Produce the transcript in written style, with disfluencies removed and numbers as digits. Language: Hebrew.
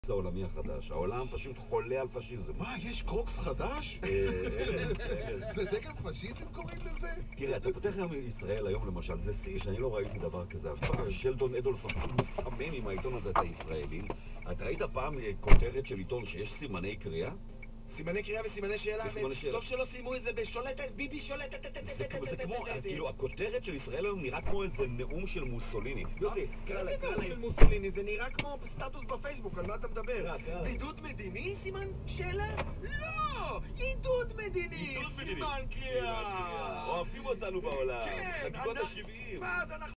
העולמי החדש. העולם פשוט חולה על פשיזם. מה, יש קרוקס חדש? זה דגל פשיזם קוראים לזה? תראה, אתה פותח גם ישראל היום למשל, זה שיא שאני לא ראיתי דבר כזה אף פעם. שלדון אדולפון פשוט מסמם עם העיתון הזה את הישראלים. אתה ראית פעם כותרת של עיתון שיש סימני קריאה? סימני קריאה וסימני שאלה, טוב שלא סיימו את זה בשולטת, ביבי שולטת, זה כמו, כאילו, הכותרת של ישראל היום נראה כמו איזה נאום של מוסוליני. יוסי, קרא להם. נאום של מוסוליני, זה נראה כמו סטטוס בפייסבוק, על מה אתה מדבר? בידוד מדיני, סימן שאלה? לא! עידוד מדיני, סימן קריאה! אוהבים אותנו בעולם, כן, חגיגות ה-70. מה, אז אנחנו...